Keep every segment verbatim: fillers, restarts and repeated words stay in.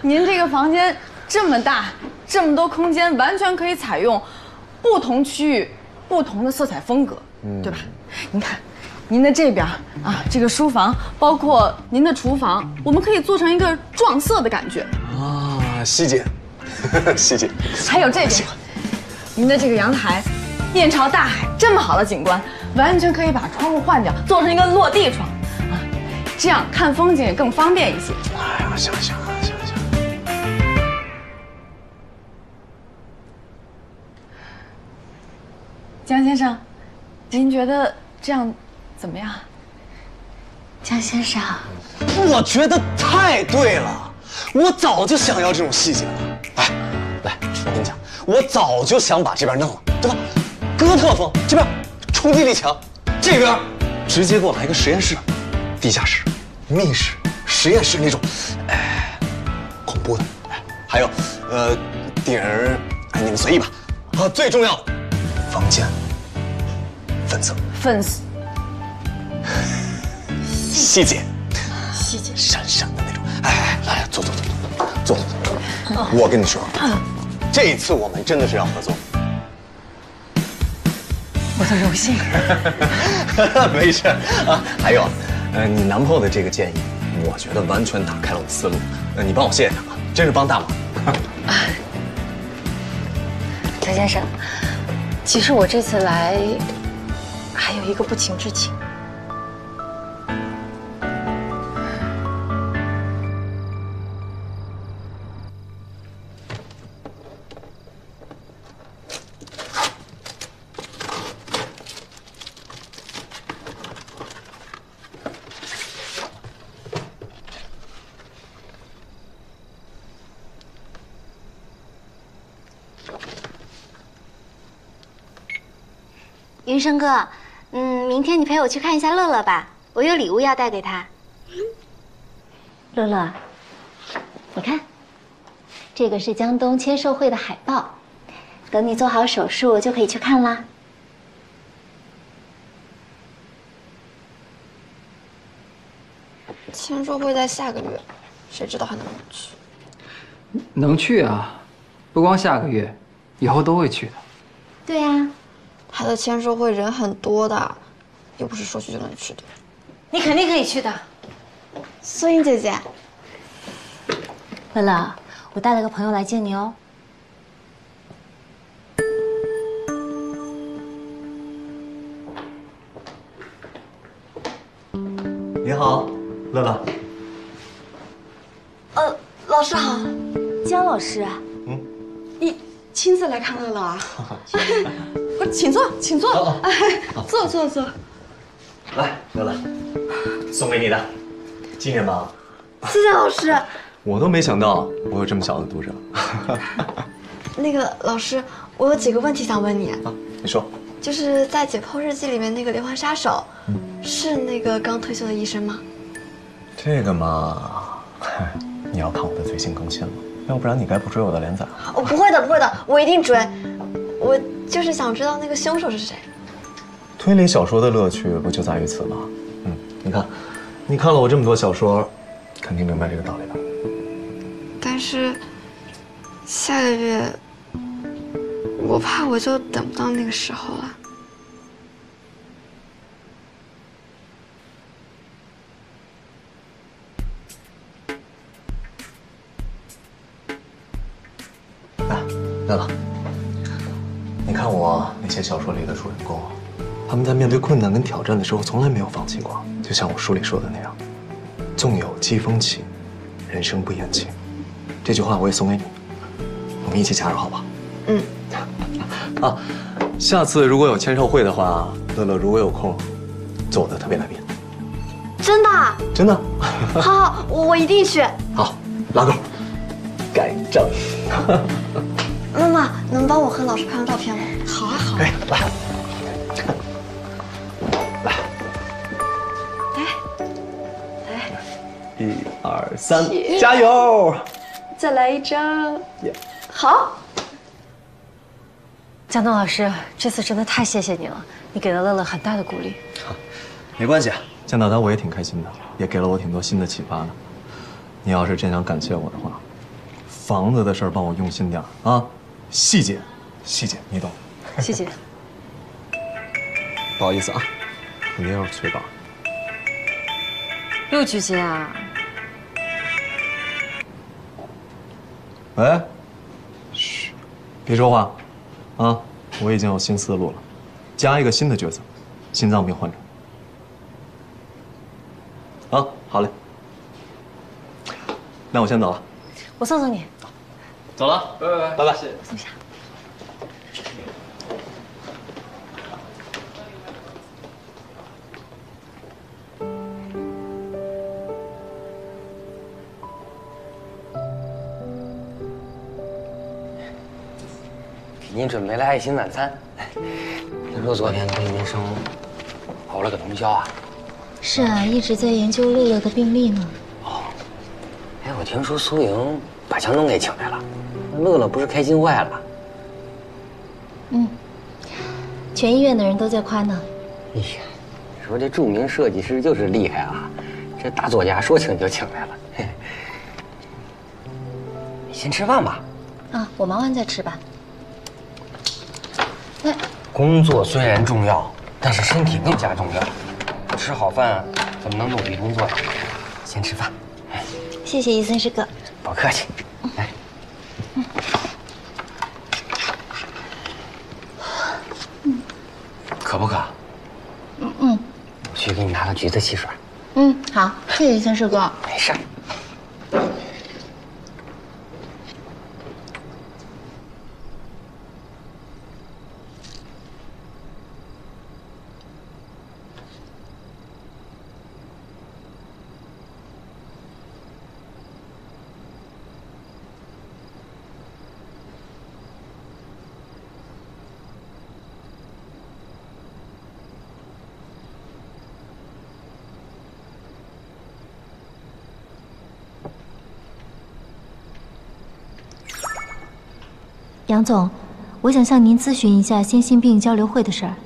您这个房间这么大，这么多空间，完全可以采用不同区域、不同的色彩风格，嗯、对吧？您看，您的这边啊，这个书房，包括您的厨房，我们可以做成一个撞色的感觉啊，细节，细节。 还有这边，您的这个阳台，面朝大海，这么好的景观，完全可以把窗户换掉，做成一个落地窗。 这样看风景也更方便一些。 哎呀，行行行行。 江先生，您觉得这样怎么样？ 江先生， 我觉得太对了，我早就想要这种细节了。哎，来，我跟你讲，我早就想把这边弄了，对吧？哥特风，这边冲击力强，这边直接给我来个实验室，地下室。 密室、实验室那种，哎，恐怖的，哎，还有，呃，顶儿，哎，你们随意吧。啊，最重要的，房间，粉色， 粉色， 细节， 细节， 闪闪的那种。哎，来来，坐坐坐坐坐坐坐。我跟你说，这一次我们真的是要合作。 我的荣幸。 没事啊，还有。 呃，你男朋友的这个建议，我觉得完全打开了我的思路。呃，你帮我谢谢他吧，真是帮大忙。 江先生，其实我这次来还有一个不情之请。 云生哥，嗯，明天你陪我去看一下乐乐吧，我有礼物要带给他。乐乐，你看，这个是江东签售会的海报，等你做好手术就可以去看啦。 签售会在下个月，谁知道还能不能去？ 能去啊，不光下个月，以后都会去的。 对呀。 他的签售会人很多的，又不是说去就能去的。 你肯定可以去的， 素英姐姐。 乐乐，我带了个朋友来接你哦。 你好，乐乐。 呃，老师好， 江老师。 嗯，你亲自来看乐乐啊？不是，请坐，请坐。 哦哦、 哎，坐坐坐。 来，乐乐，送给你的，纪念吧。 谢谢老师。 我都没想到我有这么小的读者。 那个老师，我有几个问题想问你。 啊，你说。 就是在《解剖日记》里面那个连环杀手，嗯、是那个刚退休的医生吗？ 这个嘛，你要看我的最新更新了，要不然你该不追我的连载了。 哦，不会的，不会的，我一定追。我就是想知道那个凶手是谁。 推理小说的乐趣不就在于此吗？嗯，你看，你看了我这么多小说，肯定明白这个道理吧？ 但是下个月，我怕我就等不到那个时候了。 来，乐乐。你看我那些小说里的主人公，他们在面对困难跟挑战的时候，从来没有放弃过。就像我书里说的那样，纵有疾风起，人生不言轻。这句话我也送给你，我们一起加油，好不好？ 嗯。 啊，下次如果有签售会的话，乐乐如果有空，做我的特别来宾。 真的？ 真的。 好好，我我一定去。 好，拉钩，盖章。 妈妈，能帮我和老师拍张照片吗？好啊，好啊。 哎，来，来， 来，来， 一二三，加油！ 再来一张。 Yeah. 好。 江东老师，这次真的太谢谢你了，你给了乐乐很大的鼓励。 没关系，见到他我也挺开心的，也给了我挺多新的启发的。你要是真想感谢我的话， 房子的事儿帮我用心点啊，细节，细节你懂。 谢谢。 不好意思啊，肯定要催稿。 又去接啊？ 喂，嘘，别说话，啊，我已经有新思路了，加一个新的角色，心脏病患者。啊，好嘞，那我先走了。 我送送你。 走了，拜拜拜拜拜。 送下。 给您准备了爱心晚餐。听说昨天跟民生跑了个通宵啊？ 是啊，一直在研究乐乐的病历呢。 哦，哎，我听说苏莹把强东给请来了，乐乐不是开心坏了？ 嗯，全医院的人都在夸呢。 哎呀，说这著名设计师就是厉害啊，这大作家说请就请来了。嘿，先吃饭吧。 啊，我忙完再吃吧。哎， 工作虽然重要，但是身体更加重要。不吃好饭怎么能努力工作呀？先吃饭。 谢谢医生师哥。 不客气。来， 嗯， 渴不渴？ 嗯嗯。 我去给你拿个橘子汽水。 嗯，好，谢谢医生师哥。 没事。 杨总，我想向您咨询一下先心病交流会的事儿。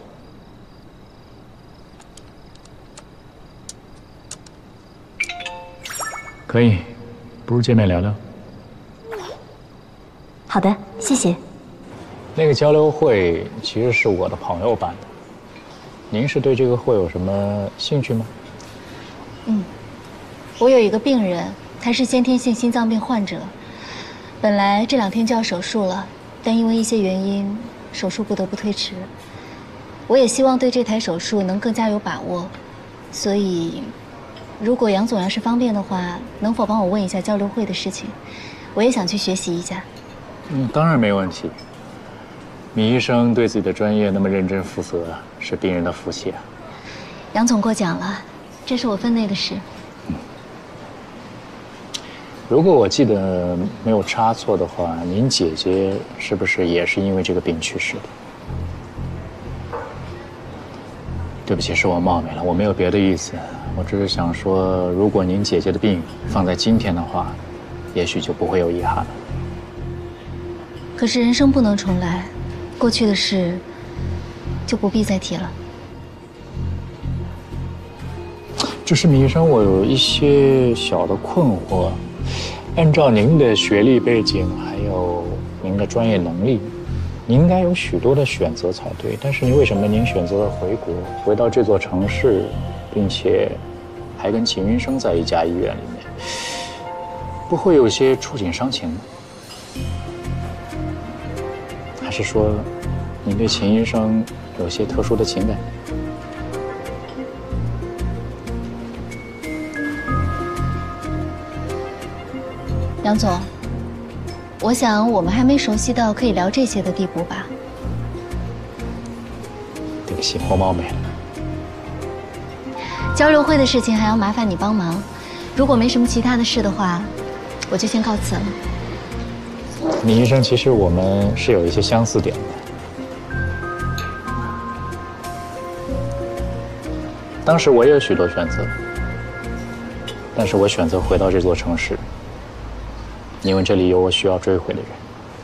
可以，不如见面聊聊。 好的，谢谢。 那个交流会其实是我的朋友办的，您是对这个会有什么兴趣吗？ 嗯，我有一个病人，他是先天性心脏病患者。本来这两天就要手术了，但因为一些原因，手术不得不推迟。我也希望对这台手术能更加有把握，所以，如果杨总要是方便的话，能否帮我问一下交流会的事情？我也想去学习一下。 嗯，当然没问题。米医生对自己的专业那么认真负责，是病人的福气啊。 杨总过奖了，这是我分内的事。 如果我记得没有差错的话，您姐姐是不是也是因为这个病去世的？对不起，是我冒昧了，我没有别的意思，我只是想说，如果您姐姐的病放在今天的话，也许就不会有遗憾了。 可是人生不能重来，过去的事就不必再提了。 只是米医生，我有一些小的困惑。按照您的学历背景，还有您的专业能力，您应该有许多的选择才对。但是，为什么您选择了回国，回到这座城市，并且还跟秦云生在一家医院里面？不会有些触景伤情吗？还是说，您对秦云生有些特殊的情感？ 杨总，我想我们还没熟悉到可以聊这些的地步吧？ 对不起，我冒昧了。 交流会的事情还要麻烦你帮忙，如果没什么其他的事的话，我就先告辞了。 米医生，其实我们是有一些相似点的。当时我也有许多选择，但是我选择回到这座城市。因为这里有我需要追回的人。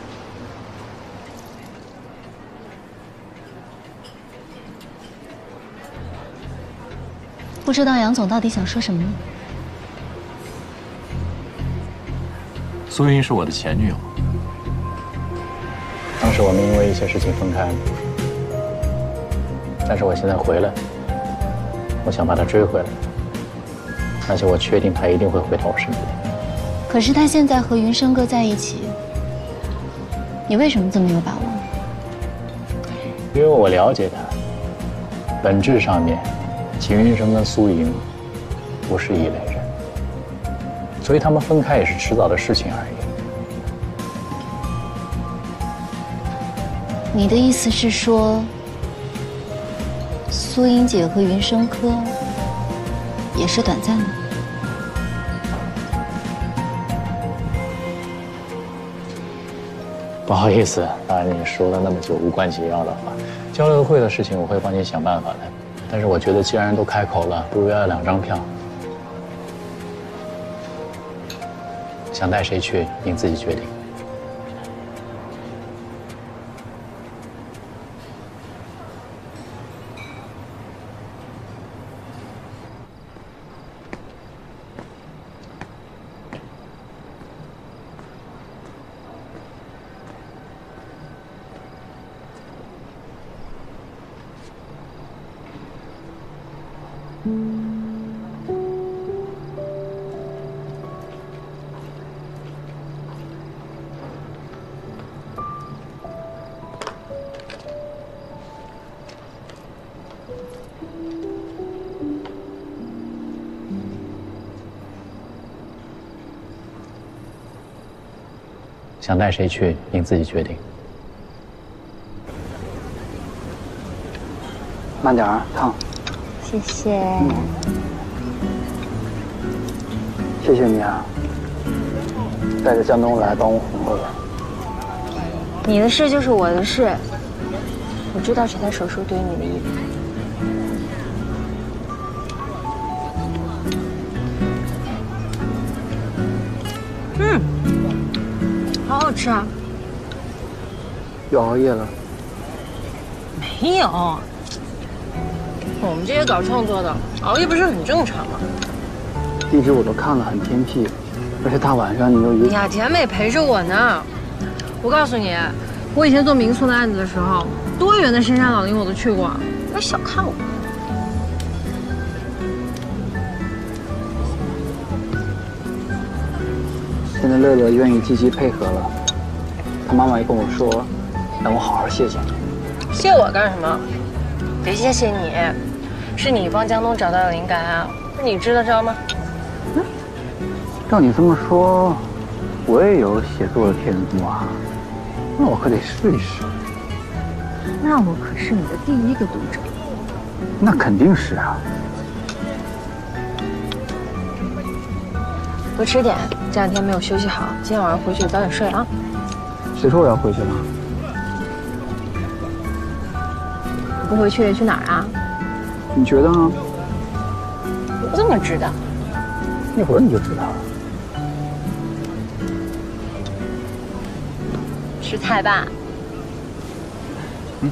不知道杨总到底想说什么呢？ 苏云是我的前女友，当时我们因为一些事情分开了，但是我现在回来，我想把她追回来，而且我确定她一定会回到我身边。 可是他现在和云生哥在一起，你为什么这么有把握？ 因为我了解他，本质上面，秦云生跟苏莹不是一类人，所以他们分开也是迟早的事情而已。 你的意思是说，苏英姐和云生科也是短暂的？ 不好意思，当然你说了那么久无关紧要的话，交流会的事情我会帮你想办法的。但是我觉得既然都开口了，不如要两张票，想带谁去您自己决定。想带谁去，您自己决定。 慢点儿，烫。 谢谢。 嗯、谢谢你啊，带着江东来帮我哄乐乐。 你的事就是我的事，我知道这台手术对于你的意义。嗯，好好吃啊！ 又熬夜了？ 没有，我们这些搞创作的，熬夜不是很正常吗？ 地址我都看了，很偏僻，而且大晚上你又一…… 雅甜美陪着我呢。我告诉你，我以前做民宿的案子的时候，多远的深山老林我都去过，别小看我。 现在乐乐愿意积极配合了，他妈妈也跟我说，让我好好谢谢你。 谢我干什么？别谢谢你，是你帮江东找到了灵感啊，你支得着吗？ 嗯，照你这么说，我也有写作的天赋啊，那我可得试一试。 那我可是你的第一个读者。 那肯定是啊。 多吃点，这两天没有休息好，今天晚上回去早点睡啊。 谁说我要回去了？ 不回去去哪儿啊？ 你觉得呢？ 我怎么知道？ 一会儿你就知道了。 吃菜吧。 嗯。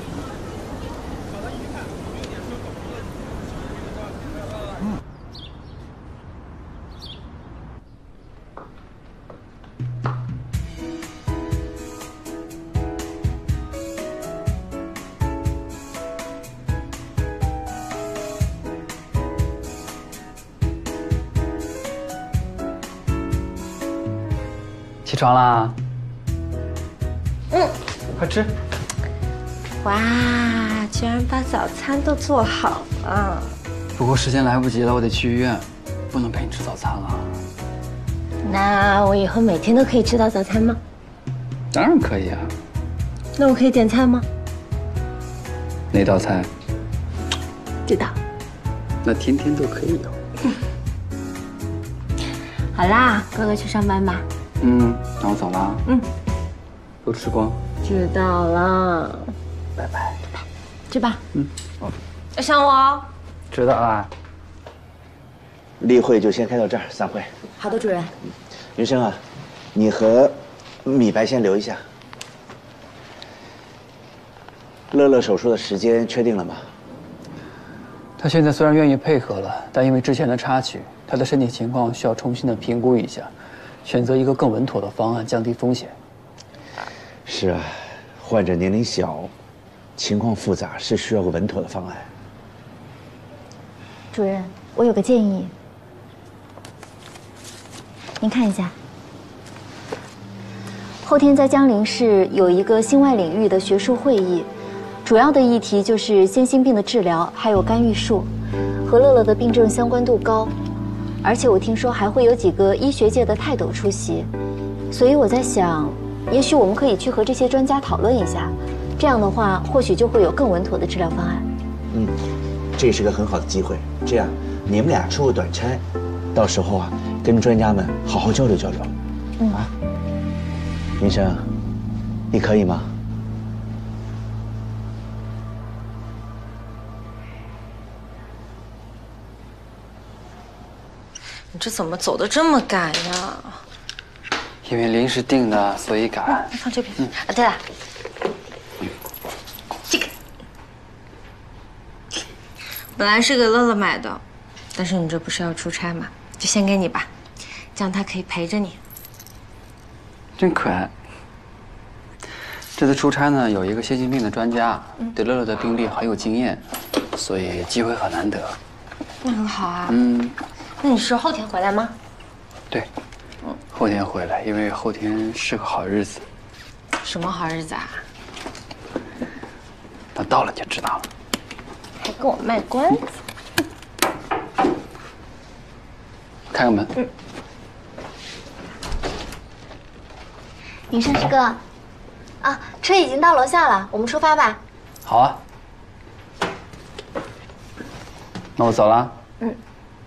起床啦！ 嗯， 快吃。 哇，居然把早餐都做好了。 不过时间来不及了，我得去医院，不能陪你吃早餐了。 那我以后每天都可以吃到早餐吗？ 当然可以啊。 那我可以点菜吗？ 哪道菜？ 知道。 那天天都可以有。 好啦，哥哥去上班吧。 嗯，那我走了。 嗯， 都吃光。 知道了， 拜拜。 去吧。 嗯，好。 要想我哦。 知道啊。 例会就先开到这儿，散会。 好的，主任。 云生啊，你和米白先留一下。乐乐手术的时间确定了吗？ 他现在虽然愿意配合了，但因为之前的插曲，他的身体情况需要重新的评估一下。 选择一个更稳妥的方案，降低风险。 是啊，患者年龄小，情况复杂，是需要个稳妥的方案。 主任，我有个建议，您看一下。后天在江陵市有一个心外领域的学术会议，主要的议题就是先心病的治疗，还有干预术，和乐乐的病症相关度高。而且我听说还会有几个医学界的泰斗出席，所以我在想，也许我们可以去和这些专家讨论一下，这样的话或许就会有更稳妥的治疗方案。 嗯，这是个很好的机会。这样，你们俩出个短差，到时候啊，跟专家们好好交流交流。嗯啊，林生，你可以吗？ 你这怎么走得这么赶呀？ 因为临时定的，所以赶。 放这边。 嗯啊，对了，这个本来是给乐乐买的，但是你这不是要出差吗？就先给你吧，这样他可以陪着你。 真可爱。这次出差呢，有一个先心病的专家，对乐乐的病例很有经验，所以机会很难得。 那很好啊。 嗯。 那你是后天回来吗？ 对，后天回来，因为后天是个好日子。 什么好日子啊？ 等到了就知道了。 还跟我卖关子。 开个门。 嗯。林生师哥，啊，车已经到楼下了，我们出发吧。 好啊。那我走了。 嗯。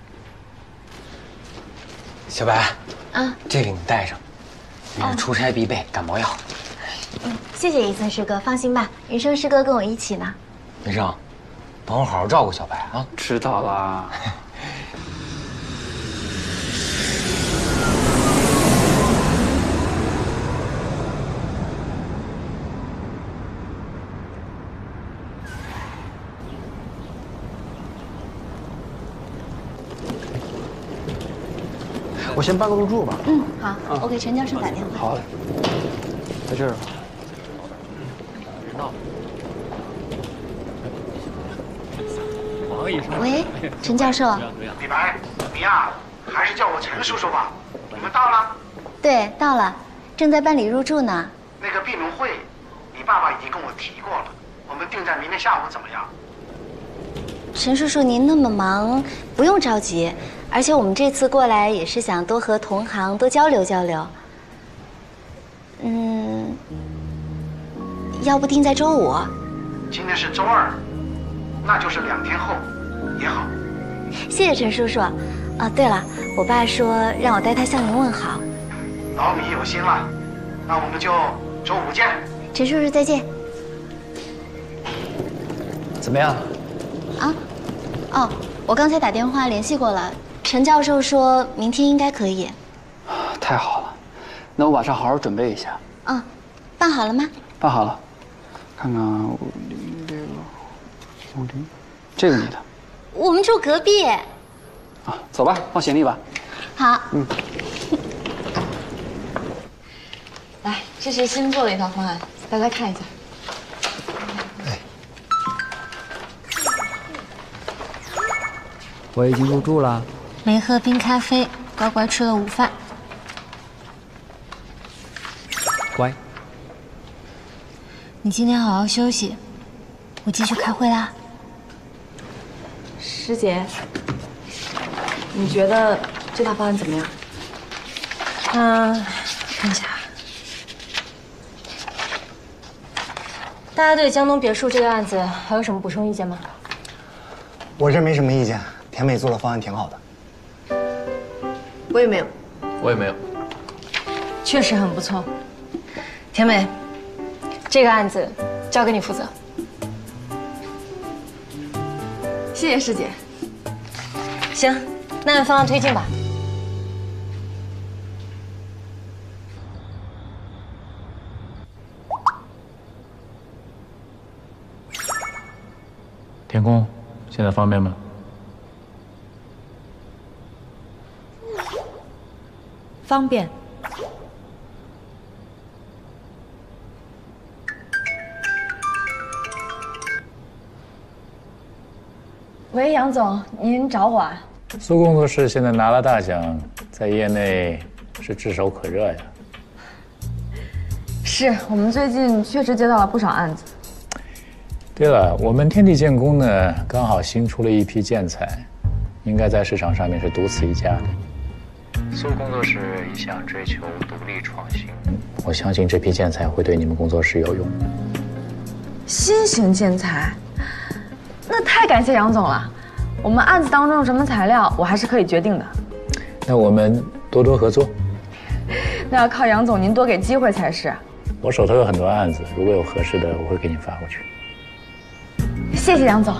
小白， 啊， 这个你带上，这是出差必备感冒药。 嗯，谢谢一森师哥，放心吧，云生师哥跟我一起呢。 云生，帮我好好照顾小白啊！ 知道啦。 我先办个入住吧。 嗯，好，我给陈教授打电话。 好嘞，在这儿。 喂，陈教授。 李白，你呀，还是叫我陈叔叔吧。你们到了？ 对，到了，正在办理入住呢。 那个闭门会，你爸爸已经跟我提过了，我们定在明天下午，怎么样？ 陈叔叔，您那么忙，不用着急。而且我们这次过来也是想多和同行多交流交流。嗯，要不定在周五？ 今天是周二，那就是两天后，也好。 谢谢陈叔叔。啊，对了，我爸说让我代他向您问好。 老米有心了，那我们就周五见。 陈叔叔再见。 怎么样？ 啊？哦，我刚才打电话联系过了。陈教授说明天应该可以。 太好了，那我晚上好好准备一下。 嗯，办好了吗？ 办好了，看看五零六五零，这个你的。 我们住隔壁。 啊，走吧，放行李吧。 好。 嗯。 来，这是新做的一套方案，大家看一下。 我已经入住了。 没喝冰咖啡，乖乖吃了午饭。 乖。 你今天好好休息，我继续开会啦。 师姐，你觉得这套方案怎么样？ 嗯，看一下。大家对江东别墅这个案子还有什么补充意见吗？ 我这没什么意见，田美做的方案挺好的。 我也没有， 我也没有， 确实很不错。田美，这个案子交给你负责。 谢谢师姐。 行，那按方案推进吧。 田工，现在方便吗？ 方便， 喂，杨总，您找我啊？ 苏工作室现在拿了大奖，在业内是炙手可热呀。 是我们最近确实接到了不少案子。 对了，我们天地建工呢，刚好新出了一批建材，应该在市场上面是独此一家的。苏工作室一向追求独立创新，我相信这批建材会对你们工作室有用。 新型建材，那太感谢杨总了。我们案子当中用什么材料，我还是可以决定的。 那我们多多合作。 那要靠杨总您多给机会才是。 我手头有很多案子，如果有合适的，我会给你发过去。 谢谢杨总。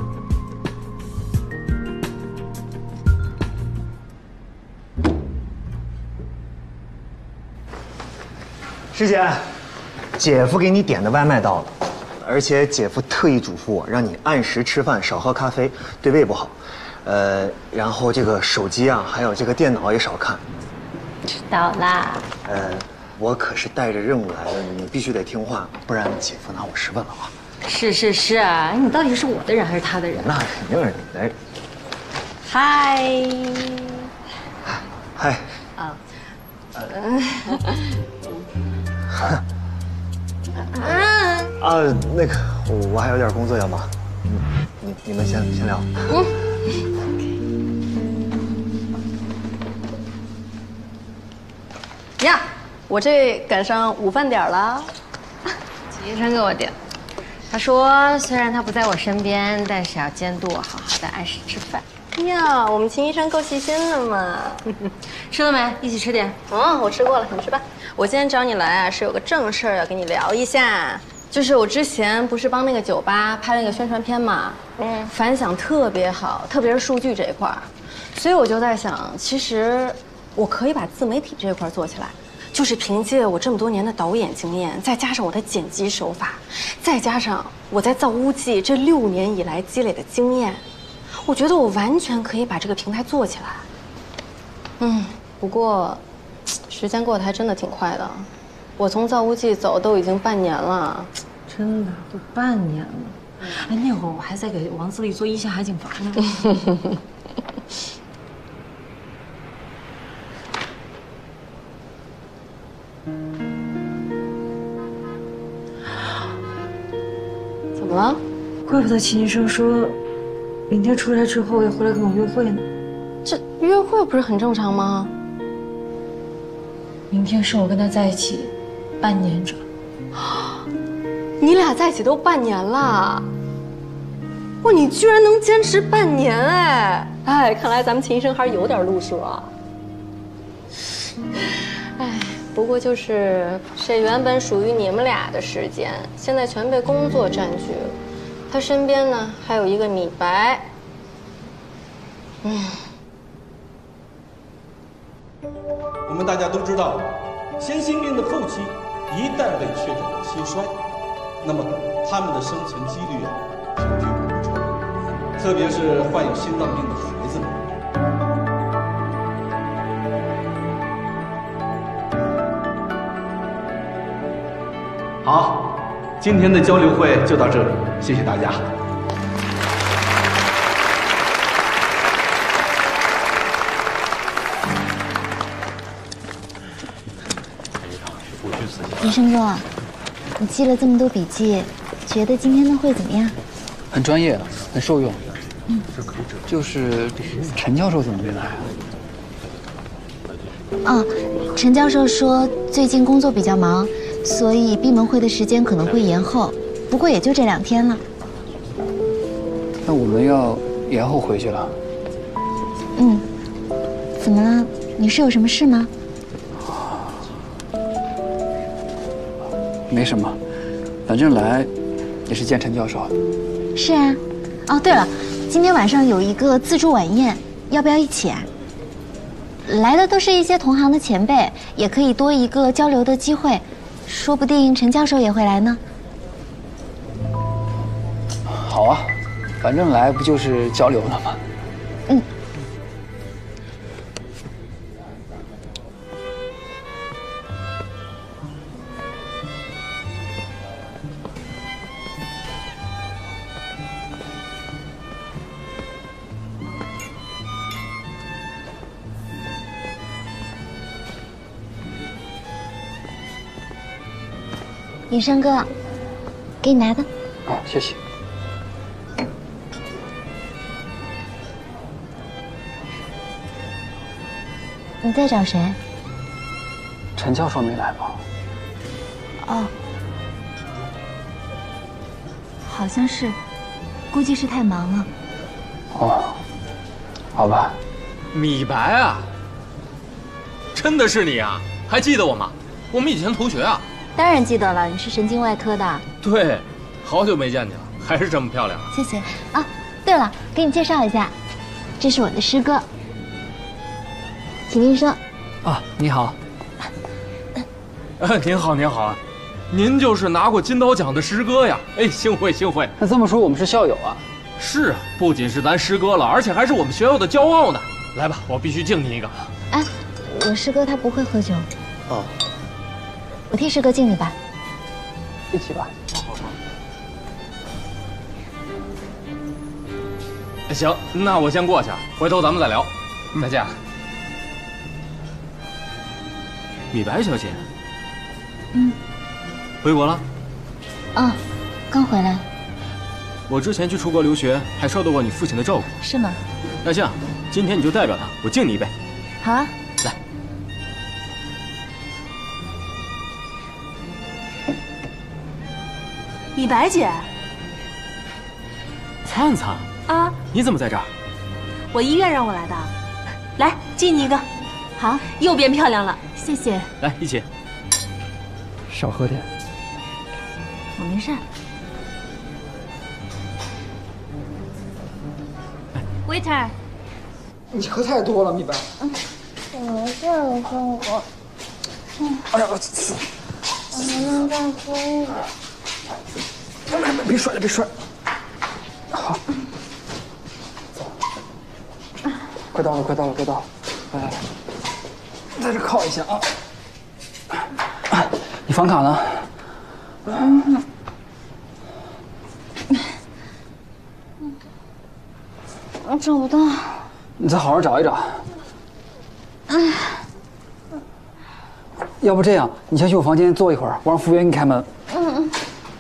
师姐，姐夫给你点的外卖到了，而且姐夫特意嘱咐我让你按时吃饭，少喝咖啡，对胃不好。呃，然后这个手机啊，还有这个电脑也少看。 知道啦。 呃，我可是带着任务来的，你必须得听话，不然姐夫拿我试问了啊。 是是是啊，你到底是我的人还是他的人？ 那肯定是你的人。 嗨。 嗨。 啊。 呃。啊，那个，我我还有点工作要忙，嗯，你你们先先聊。嗯。 呀，我这赶上午饭点了。 秦医生给我点，他说虽然他不在我身边，但是要监督我好好的按时吃饭。 呀，我们秦医生够细心的嘛。 吃了没？一起吃点。 嗯，我吃过了，你吃吧。我今天找你来啊，是有个正事儿要跟你聊一下。就是我之前不是帮那个酒吧拍了一个宣传片嘛，嗯，反响特别好，特别是数据这一块儿，所以我就在想，其实我可以把自媒体这一块做起来，就是凭借我这么多年的导演经验，再加上我的剪辑手法，再加上我在造屋记这六年以来积累的经验，我觉得我完全可以把这个平台做起来。嗯，不过时间过得还真的挺快的，我从造屋记走都已经半年了。 真的都半年了。哎，那会儿我还在给王自力做一线海景房呢。 怎么了？ 怪不得秦医生说，明天出来之后要回来跟我约会呢。 这约会不是很正常吗？ 明天是我跟他在一起半年整。 你俩在一起都半年了，哇！你居然能坚持半年，哎哎，看来咱们秦医生还是有点路数啊。哎，不过就是这原本属于你们俩的时间，现在全被工作占据了。他身边呢还有一个米白。嗯。 我们大家都知道，先心病的后期一旦被确诊为心衰，那么他们的生存几率啊是居无定，特别是患有心脏病的孩子们。好，今天的交流会就到这里，谢谢大家。 医生哥，你记了这么多笔记，觉得今天的会怎么样？ 很专业，很受用。嗯，就是陈教授怎么没来啊？ 哦，陈教授说最近工作比较忙，所以闭门会的时间可能会延后，不过也就这两天了。 那我们要延后回去了。 嗯，怎么了？你是有什么事吗？ 没什么，反正来也是见陈教授。 是啊。哦，对了，今天晚上有一个自助晚宴，要不要一起啊？来的都是一些同行的前辈，也可以多一个交流的机会，说不定陈教授也会来呢。 好啊，反正来不就是交流了吗？ 嗯。 云生哥，给你拿的。 哦，谢谢。 你在找谁？ 陈教授没来吧？ 哦，好像是，估计是太忙了。 哦，好吧。 米白啊，真的是你啊？还记得我吗？我们以前同学啊。 当然记得了，你是神经外科的。 对，好久没见你了，还是这么漂亮。 谢谢啊。对了，给你介绍一下，这是我的师哥，秦医生。 啊，你好。呃，您好，您好啊，您就是拿过金刀奖的师哥呀？哎，幸会幸会。 那这么说，我们是校友啊？ 是啊，不仅是咱师哥了，而且还是我们学校的骄傲呢。来吧，我必须敬你一个。 哎，我师哥他不会喝酒。 哦。 我替师哥敬你吧。 一起吧。 好好好。行，那我先过去，回头咱们再聊。再见。米白小姐。 嗯。 回国了？ 啊，刚回来。 我之前去出国留学，还受到过你父亲的照顾。 是吗？ 那行，今天你就代表他，我敬你一杯。 好啊。 来。 米白姐。 灿灿啊， 你怎么在这儿？ 我医院让我来的。来，敬你一个。好，又变漂亮了，谢谢。 来，一起。少喝点。 我没事。waiter， 你喝太多了，米白。 嗯，没事，我喝我。嗯。 哎呀， 我能不能再喝一点？ 别别摔了，别摔。好。走。快到了，快到了，快到了。来来来，在这靠一下啊。你房卡呢？ 嗯。我找不到。 你再好好找一找。 哎。 要不这样，你先去我房间坐一会儿，我让服务员给你开门。 嗯嗯。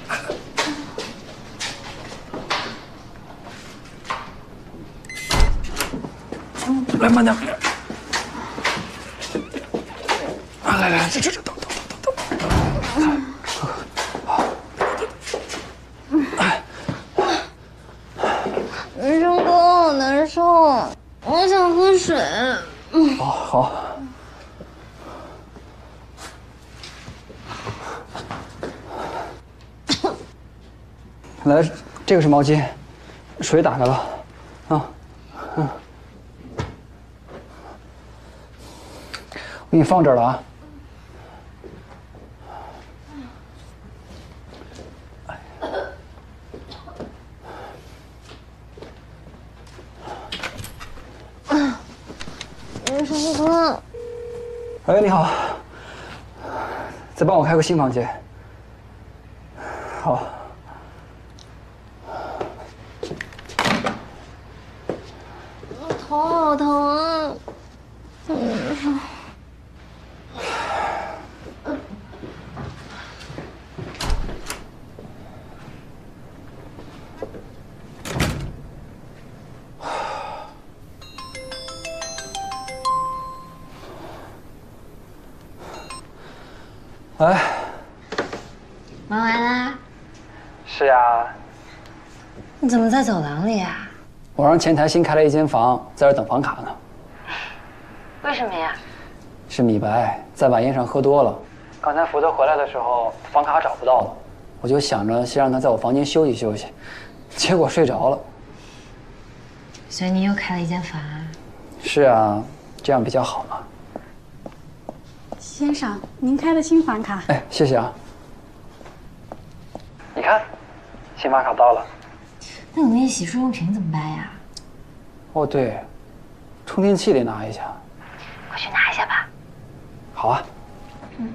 来，慢点。啊，来来来，这这这，等等等等等。好。哎。 人生哥，好难受，我想喝水。 哦，好。来，这个是毛巾，水打开了，啊，嗯。我给你放这儿了啊。 人生哥。 哎，你好。再帮我开个新房间。好。 头好疼啊！嗯。 哎， 忙完啦？ 是呀。 你怎么在走廊里啊？ 我让前台新开了一间房，在这等房卡呢。 为什么呀？ 是米白在晚宴上喝多了，刚才福特回来的时候，房卡找不到了，我就想着先让他在我房间休息休息，结果睡着了。 所以你又开了一间房啊？ 是啊，这样比较好嘛。 先生，您开的新房卡。 哎，谢谢啊。你看，新房卡到了。 那你那些洗漱用品怎么办呀？ 哦，对，充电器得拿一下。 我去拿一下吧。 好啊。 嗯。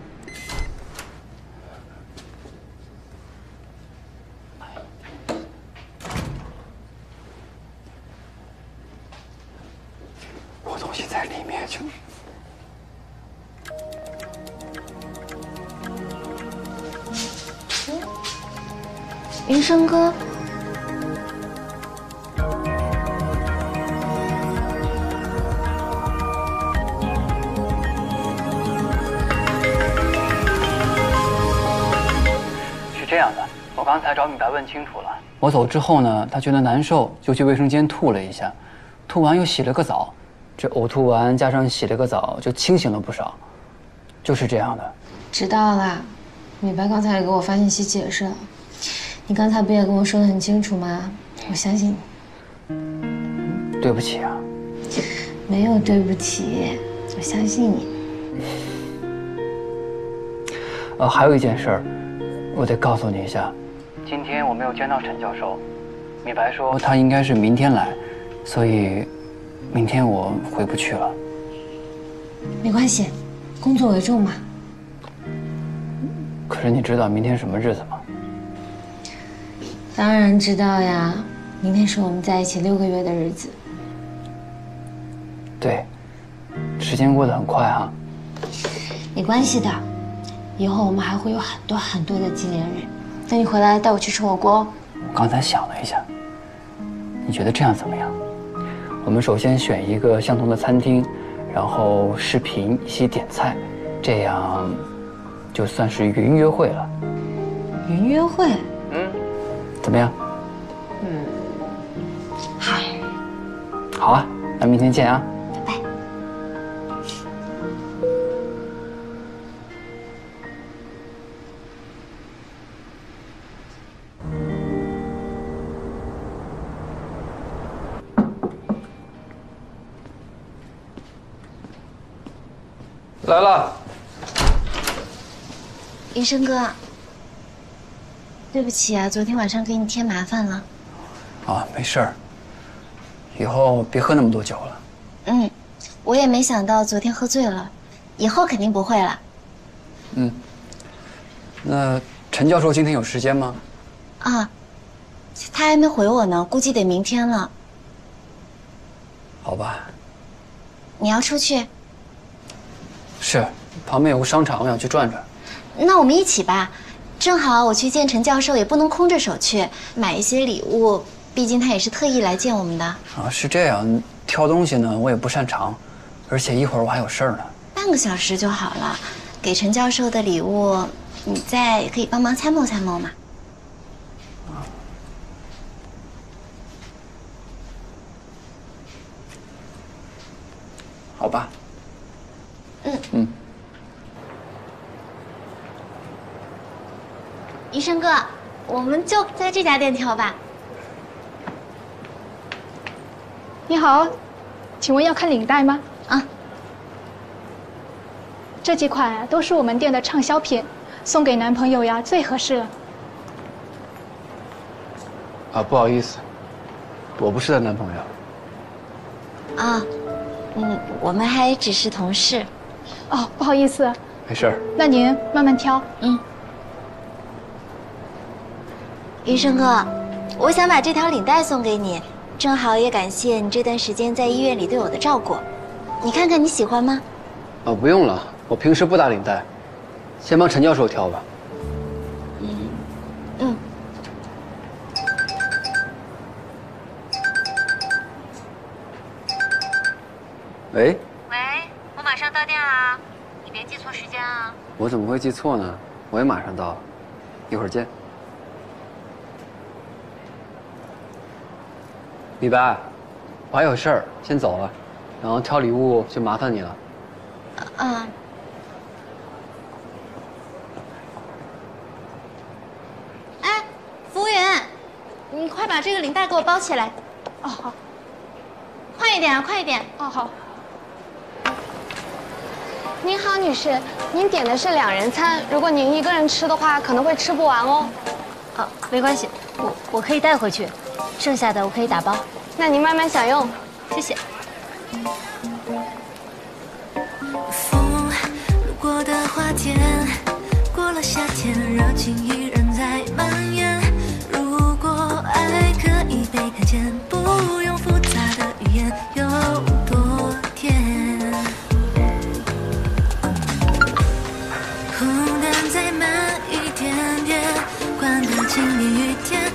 我东西在里面就。 云生哥。 是这样的，我刚才找米白问清楚了。我走之后呢，他觉得难受，就去卫生间吐了一下，吐完又洗了个澡，这呕吐完加上洗了个澡，就清醒了不少。就是这样的。 知道啦，米白刚才也给我发信息解释了。你刚才不也跟我说得很清楚吗？我相信你。 对不起啊。 没有对不起，我相信你。 呃，还有一件事儿，我得告诉你一下。今天我没有见到陈教授，米白说他应该是明天来，所以明天我回不去了。 没关系，工作为重嘛。 可是你知道明天什么日子吗？ 当然知道呀，明天是我们在一起六个月的日子。 对，时间过得很快哈。 没关系的，以后我们还会有很多很多的纪念日。等你回来带我去吃火锅哦。 我刚才想了一下，你觉得这样怎么样？我们首先选一个相同的餐厅，然后视频一起点菜，这样就算是云约会了。 云约会？ 嗯，怎么样？ 嗯，好。 好啊，那明天见啊。 拜拜。 来了。 医生哥，对不起啊，昨天晚上给你添麻烦了。 啊，没事儿，以后别喝那么多酒了。 嗯，我也没想到昨天喝醉了，以后肯定不会了。 嗯，那陈教授今天有时间吗？ 啊，他还没回我呢，估计得明天了。 好吧。 你要出去？ 是，旁边有个商场，我想去转转。 那我们一起吧，正好我去见陈教授，也不能空着手去，买一些礼物，毕竟他也是特意来见我们的。 啊，是这样，挑东西呢我也不擅长，而且一会儿我还有事儿呢。 半个小时就好了，给陈教授的礼物，你再可以帮忙参谋参谋嘛。 好吧。 嗯嗯。 医生哥，我们就在这家店挑吧。 你好，请问要看领带吗？ 啊。 这几款啊都是我们店的畅销品，送给男朋友呀最合适了。 啊，不好意思，我不是她男朋友。 啊，嗯，我们还只是同事。 哦，不好意思。 没事儿。 那您慢慢挑。 嗯。医生哥，我想把这条领带送给你，正好也感谢你这段时间在医院里对我的照顾。你看看你喜欢吗？ 啊，不用了，我平时不打领带，先帮陈教授挑吧。 嗯嗯。 喂。 喂，我马上到店了，你别记错时间啊。 我怎么会记错呢？我也马上到了，一会儿见。李白，我还有事儿，先走了，然后挑礼物就麻烦你了。 啊。哎，服务员，你快把这个领带给我包起来。 哦，好。 快一点啊，快一点。 哦，好。 您好，女士，您点的是两人餐，如果您一个人吃的话，可能会吃不完哦。 哦，没关系，我我可以带回去，剩下的我可以打包。 那您慢慢享用， 谢谢。 风路过的花田，过了夏天，热情依然在蔓延。如果爱可以被看见，不用复杂的语言，有多甜？孤单再慢一点点，换个晴天雨天。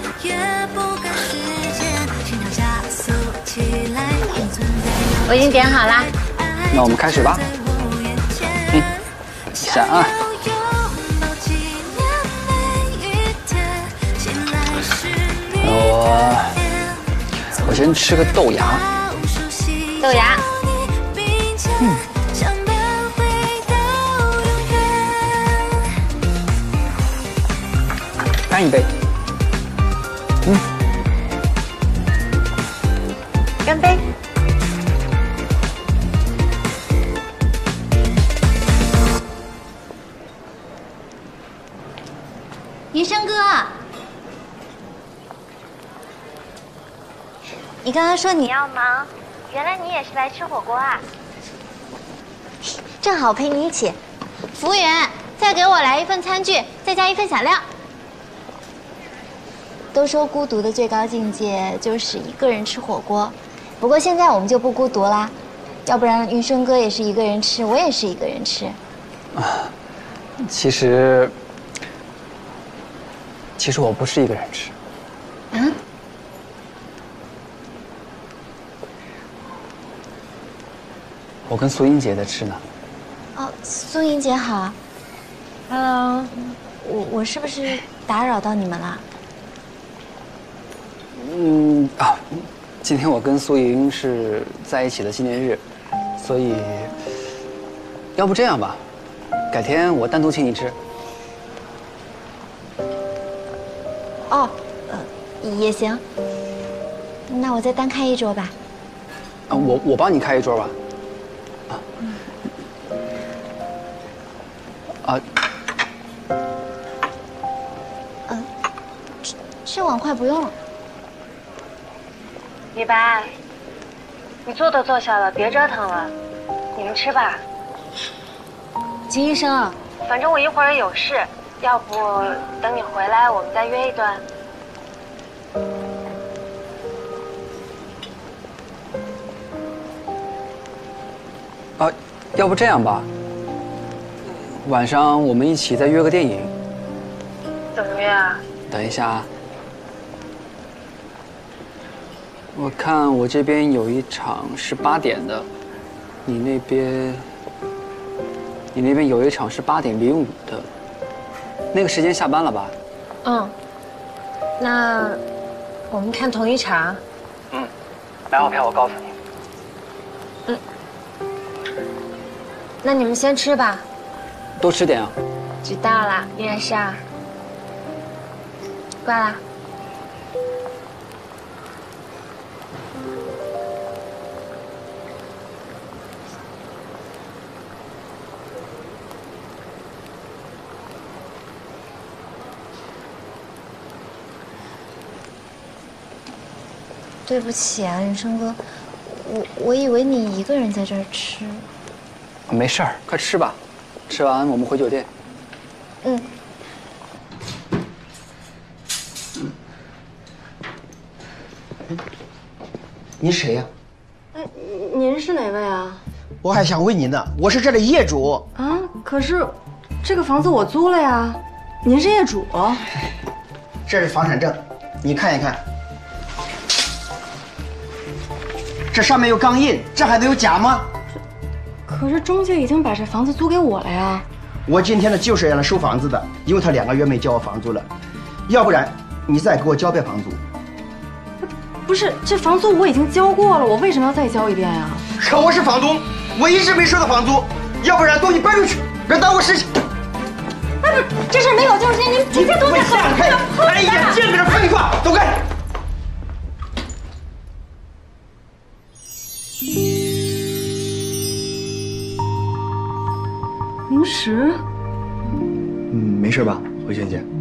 我已经点好啦。 那我们开始吧。嗯，想啊。我我先吃个豆芽。 豆芽。 嗯。干一杯。嗯。 干杯。云生哥，你刚刚说你要忙，原来你也是来吃火锅啊？正好我陪你一起。服务员，再给我来一份餐具，再加一份小料。都说孤独的最高境界就是一个人吃火锅，不过现在我们就不孤独啦，要不然云生哥也是一个人吃，我也是一个人吃。 啊，其实。其实我不是一个人吃， 啊？ 我跟苏英姐在吃呢。 哦，苏英姐好。Hello， 我我是不是打扰到你们了？ 嗯啊，今天我跟苏莹是在一起的纪念日，所以要不这样吧，改天我单独请你吃。 哦，呃，也行。那我再单开一桌吧。 啊，我我帮你开一桌吧。啊。啊。 呃，这这碗筷不用了。 李白，你坐都坐下了，别折腾了，你们吃吧。 秦医生， 反正我一会儿有事。要不等你回来，我们再约一顿。 啊，要不这样吧，晚上我们一起再约个电影。 怎么约啊？ 等一下啊，我看我这边有一场是八点的，你那边，你那边有一场是八点零五的。那个时间下班了吧？ 嗯，那我们看同一场。 嗯，买好票我告诉你。 嗯，那你们先吃吧。 多吃点啊。 知道了，依然是啊。挂啦。 对不起啊，云生哥，我我以为你一个人在这儿吃。 没事儿，快吃吧，吃完我们回酒店。 嗯。 您谁呀？ 哎，您是哪位啊？ 我还想问您呢，我是这里业主啊。可是，这个房子我租了呀。您是业主？ 这是房产证，你看一看。这上面有钢印，这还能有假吗？ 可是中介已经把这房子租给我了呀。 我今天呢就是要来收房子的，因为他两个月没交我房租了，要不然你再给我交遍房租。 不是，这房租我已经交过了，我为什么要再交一遍呀？ 可我是房东，我一直没收到房租，要不然东西搬出去，别耽误事情。 哎，不，这事没有就是您，您直接东西散开！哎呀，见个人废话，走开！ 零食？ 嗯，没事吧，慧萱姐？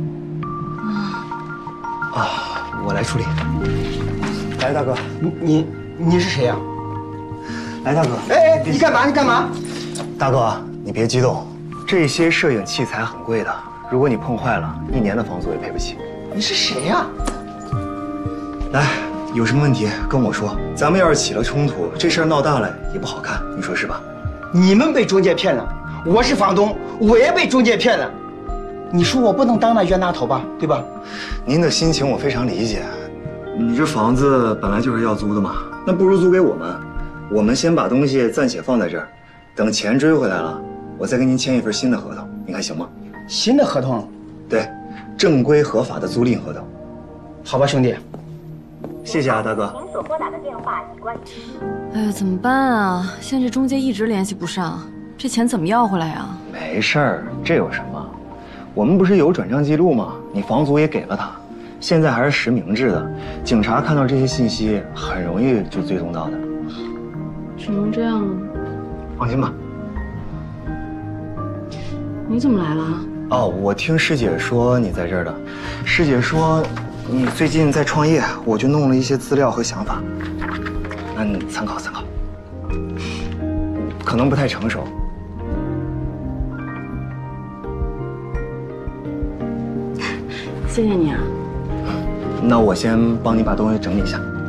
啊，我来处理。来，大哥， 你你你是谁呀？ 来，大哥。 哎哎，你干嘛？你干嘛？ 大哥，你别激动，这些摄影器材很贵的，如果你碰坏了，一年的房租也赔不起。 你是谁呀？ 来，有什么问题跟我说。咱们要是起了冲突，这事儿闹大了也不好看，你说是吧？ 你们被中介骗了，我是房东，我也被中介骗了。你说我不能当那冤大头吧，对吧？ 您的心情我非常理解。你这房子本来就是要租的嘛，那不如租给我们， 我们先把东西暂且放在这儿，等钱追回来了，我再跟您签一份新的合同，您看行吗？ 新的合同？ 对，正规合法的租赁合同。 好吧，兄弟。 谢谢啊，大哥。 您所拨打的电话已关机。 哎呀，怎么办啊？现在这中介一直联系不上，这钱怎么要回来呀？ 没事儿，这有什么？我们不是有转账记录吗？你房租也给了他，现在还是实名制的，警察看到这些信息很容易就追踪到的。 只能这样了。 放心吧。 你怎么来了？ 哦，我听师姐说你在这儿的，师姐说你最近在创业，我就弄了一些资料和想法，那你参考参考。可能不太成熟。 谢谢你啊。 那我先帮你把东西整理一下。